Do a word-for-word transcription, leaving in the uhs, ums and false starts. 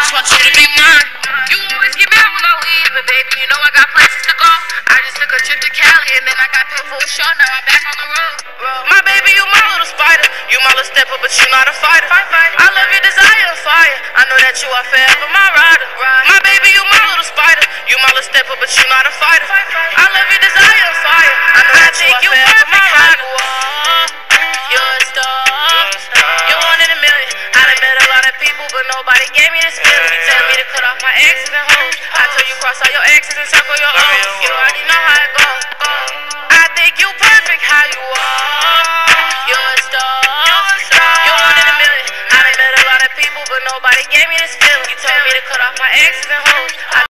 just want you to be mine. You always get mad when I leave, but baby, you know I got places to go. I just took a trip to Cali and then I got paid for a show. Now I'm back on the road. My baby, you my little spider. You my little stepper, but you not a fighter. I love your desire and fire. I know that you are forever my rider. My baby, you my little spider. You my little stepper, but you not a fighter. I love your desire and fire. I know that you are forever my rider. You're a star. You're one in a million. I done met a lot of people, but nobody gave me this feeling. You tell me to cut off my exes and hoes. I tell you cross all your exes and circle your own. You already know how it goes. I think you perfect how you are. You're a star. You're one in a million. I done met a lot of people, but nobody gave me this feeling. You told me to cut off my exes and hoes. I